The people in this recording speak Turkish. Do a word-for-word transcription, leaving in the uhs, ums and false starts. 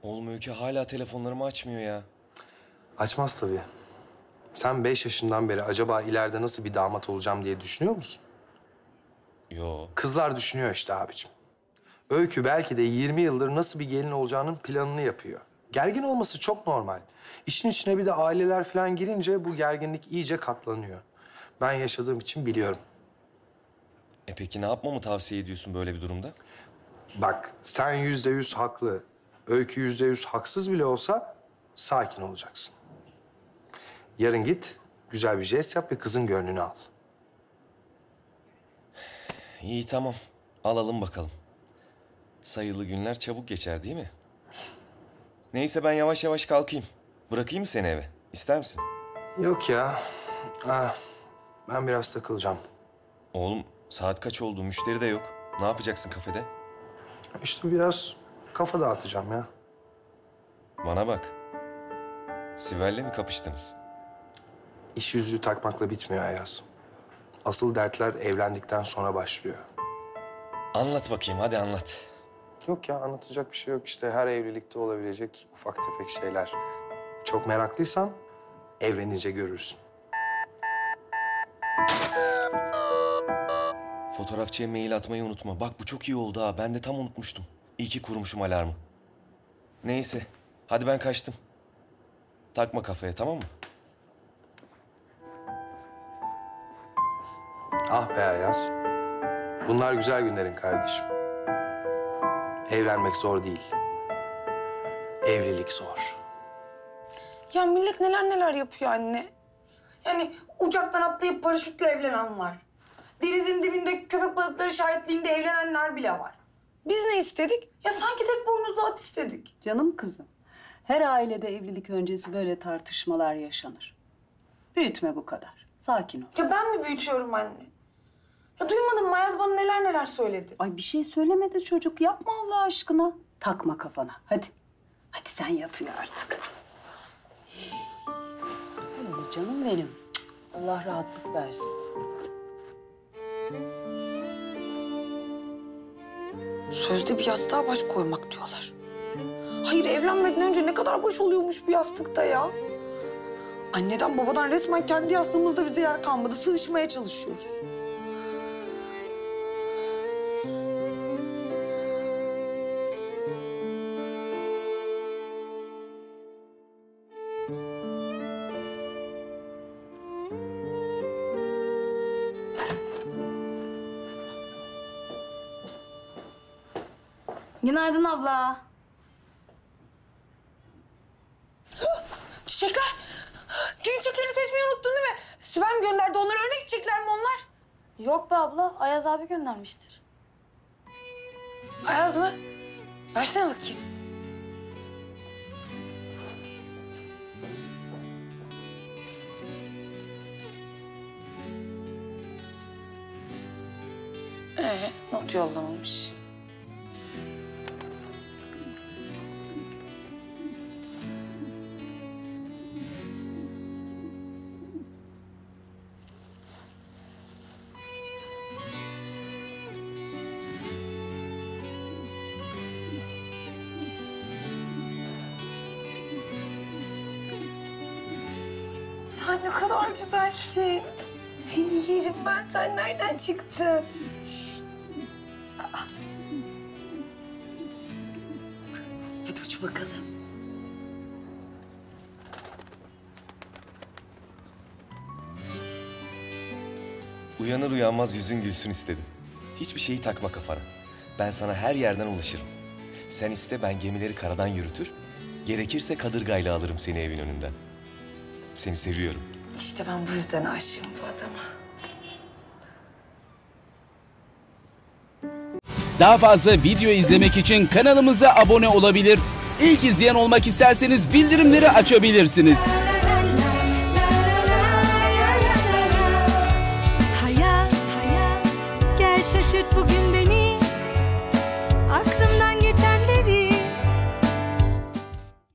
Oğlum Öykü hala telefonlarımı açmıyor ya. Açmaz tabii. Sen beş yaşından beri acaba ileride nasıl bir damat olacağım diye düşünüyor musun? Yo. Kızlar düşünüyor işte abicim. Öykü belki de yirmi yıldır nasıl bir gelin olacağının planını yapıyor. Gergin olması çok normal. İşin içine bir de aileler falan girince bu gerginlik iyice katlanıyor. Ben yaşadığım için biliyorum. E peki ne yapmamı tavsiye ediyorsun böyle bir durumda? Bak sen yüzde yüz haklı, Öykü yüzde yüz haksız bile olsa sakin olacaksın. Yarın git, güzel bir jest yap ve kızın gönlünü al. İyi tamam. Alalım bakalım. Sayılı günler çabuk geçer değil mi? Neyse ben yavaş yavaş kalkayım. Bırakayım mı seni eve? İster misin? Yok ya, ah, ben biraz takılacağım. Oğlum saat kaç oldu? Müşteri de yok. Ne yapacaksın kafede? İşte biraz kafa dağıtacağım ya. Bana bak. Sibel'le mi kapıştınız? İş yüzüğü takmakla bitmiyor Ayaz. Asıl dertler evlendikten sonra başlıyor. Anlat bakayım hadi anlat. Yok ya, anlatacak bir şey yok. İşte her evlilikte olabilecek ufak tefek şeyler. Çok meraklıysan evlenince görürsün. Fotoğrafçıya mail atmayı unutma. Bak bu çok iyi oldu ha. Ben de tam unutmuştum. İyi ki kurmuşum alarmı. Neyse. Hadi ben kaçtım. Takma kafaya tamam mı? Ah be Ayaz. Bunlar güzel günlerin kardeşim. Evlenmek zor değil. Evlilik zor. Ya millet neler neler yapıyor anne. Yani uçaktan atlayıp paraşütle evlenen var. Denizin dibinde köpek balıkları şahitliğinde evlenenler bile var. Biz ne istedik? Ya sanki tek boynuzlu at istedik. Canım kızım, her ailede evlilik öncesi böyle tartışmalar yaşanır. Büyütme bu kadar, sakin ol. Ya ben mi büyütüyorum anne? Ya duymadın mı Ayaz bana neler neler söyledi. Ay bir şey söylemedi çocuk, yapma Allah aşkına. Takma kafana, hadi. Hadi sen yat uyu artık. Öyle canım benim. Cık, Allah rahatlık versin. Sözde bir yastığa baş koymak diyorlar. Hayır evlenmeden önce ne kadar baş oluyormuş bu yastıkta ya. Anneden babadan resmen kendi yastığımızda bize yer kalmadı. Sığışmaya çalışıyoruz. Günaydın abla. Çiçekler. Düğün çiçeklerini seçmeyi unuttun değil mi? Sibel mi gönderdi onları? Örnek çiçekler mi onlar? Yok be abla, Ayaz abi göndermiştir. Ayaz mı? Versene bakayım. Ee, not yollamamış. Sen ne kadar güzelsin. Seni yerim ben. Sen nereden çıktın? Şşt. Aa. Hadi uç bakalım. Uyanır uyanmaz yüzün gülsün istedim. Hiçbir şeyi takma kafana. Ben sana her yerden ulaşırım. Sen iste ben gemileri karadan yürütür. Gerekirse kadırgayla alırım seni evin önünden. Seni seviyorum. İşte ben bu yüzden aşığım bu adama. Daha fazla video izlemek için kanalımıza abone olabilir. İlk izleyen olmak isterseniz bildirimleri açabilirsiniz. Hayat, gel şaşırt bugün beni.